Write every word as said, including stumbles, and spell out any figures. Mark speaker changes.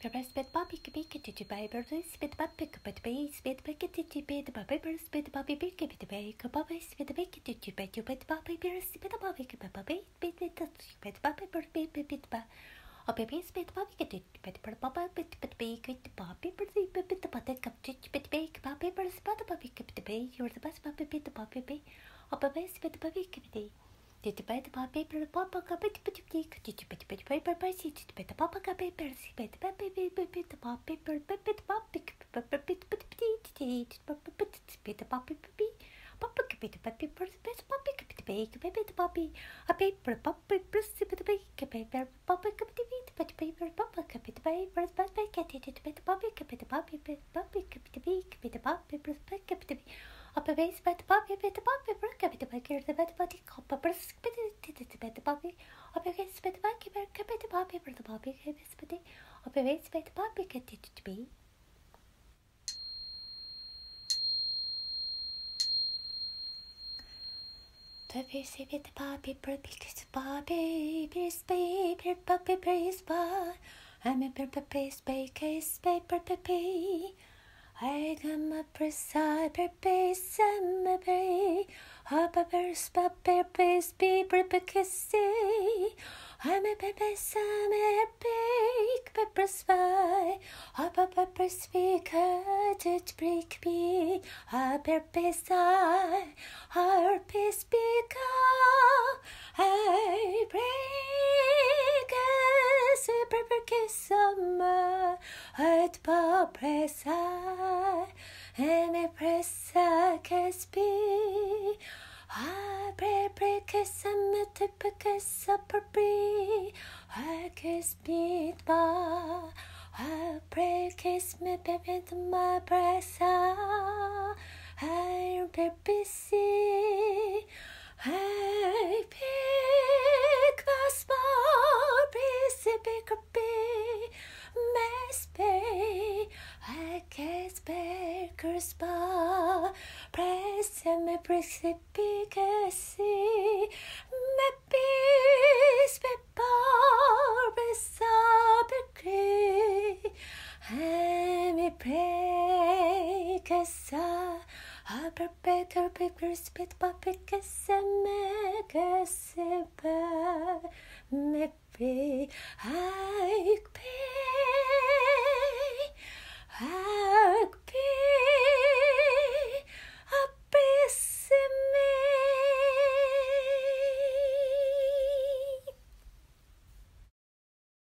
Speaker 1: Spit Bobby Kabika to Bible, spit Bobby, but bay, spit Bucket to bed, Bobby, spit Bobby Big, bit bay, Bobby, spit Bake to bed, you bet Bobby Bear, spit a Bobby, Bobby, bit bit, spit Bobby, bit bit bit ba. A baby spit Bobby, get it, bit per Bobby, bit bit bake, bit Bobby, bit bit bit the butter, cup, bit bake, Bobby, bit spot Bobby, bit bay, you're the best Bobby, bit the Bobby bay, a baby spit Bobby, bit did the bed about paper, papa, bit bit bit, did you bit bit paper by seat, bit the papa, paper, bit baby, bit bit the pop paper, bit bit pop, bit bit bit bit bit bit the poppy, papa, bit the paper, bit poppy, bit bake, bit the poppy, a paper, poppy, prissy, bit bake, paper, papa, bit bit paper, papa, bit paper, but bake it, bit the poppy, bit the poppy, bit poppy, bit the bake, bit the poppy, bit bit up a base bed puppy bit the puppy brook a bit of a the bed body cop a brisk bit it bed the puppy up a base bed back a bit the puppy for the puppy bit up a base bed puppy get it to be. The face bit the puppy because puppy beers baby puppy praise bar I'm a paper space paper paper I am a precise base and a bay. Hop a verse, paper, base, paper, kissy. I'm a baby, some a bake, pepper spy. Hop a pepper speaker, did break me. A pepper sigh, our peace speaker. I break a super kiss summer at Papressa. And a pressa kiss be. I break a summer typical supper bee. I kiss me bar. I break kiss me baby to my pressa. I baby see. I pick the small piece of big bee. Miss Bay, I guess Baker's Bar, press and my prissy picassy, maybe spit bar, beside and me break a sigh. I better bigger spit puppy and make a simple maybe I pay I pay